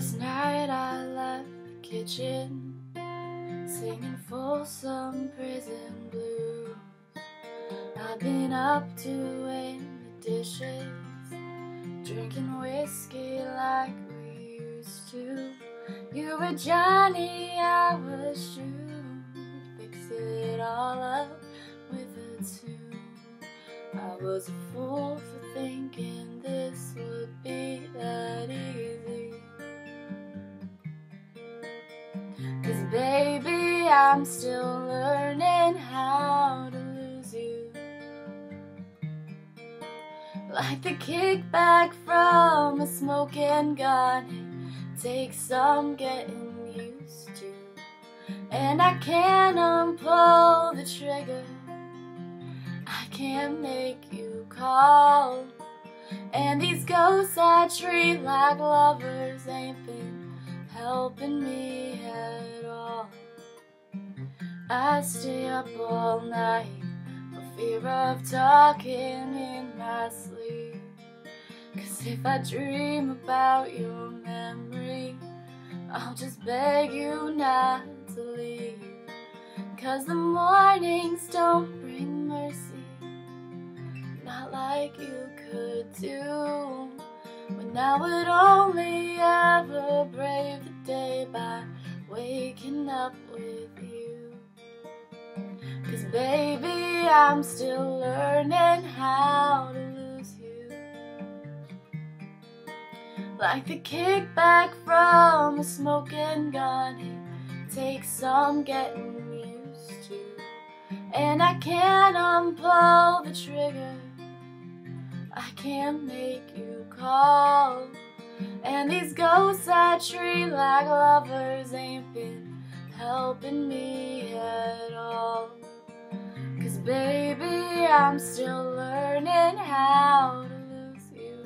First night I left the kitchen, singing Folsom Prison Blues. I've been up doing the dishes, drinking whiskey like we used to. You were Johnny, I was June. Fix it all up with a tune. I was a fool for thinking this would be that easy. 'Cause baby, I'm still learning how to lose you. Like the kickback from a smoking gun, it takes some getting used to. And I can't unpull the trigger, I can't make you call. And these ghosts I treat like lovers ain't been helping me at all. I stay up all night for fear of talking in my sleep. 'Cause if I dream about your memory, I'll just beg you not to leave. 'Cause the mornings don't bring mercy, not like you could do. When I would only ever brave the day by waking up with you. 'Cause baby, I'm still learning how to lose you. Like the kickback from a smoking gun, it takes some getting used to. And I can't unpull the trigger, I can't make you call. And these ghosts I treat like lovers ain't been helping me at all. 'Cause baby, I'm still learning how to lose you.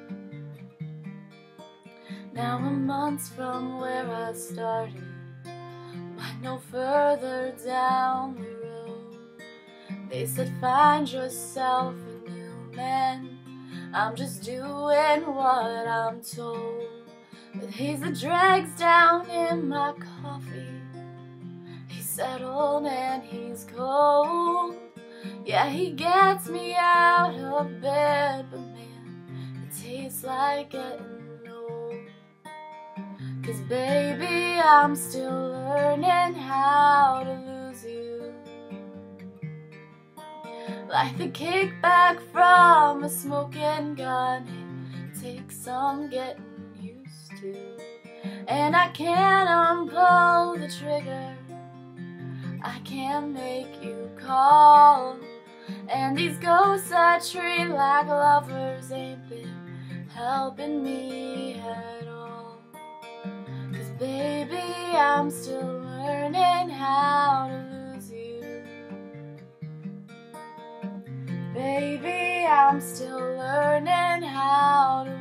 Now we're months from where I started, but no further down the road. They said find yourself a new man, I'm just doing what I'm told. But he's the dregs down in my coffee, he's settled and he's cold. Yeah, he gets me out of bed, but man, it tastes like getting old. 'Cause baby, I'm still learning how to lose you. Like the kickback from a smoking gun, it takes some getting used to. And I can't unpull the trigger, I can't make you call. And these ghosts I treat like lovers ain't been helping me at all. 'Cause baby, I'm still learning how to lose you. Baby, I'm still learning how to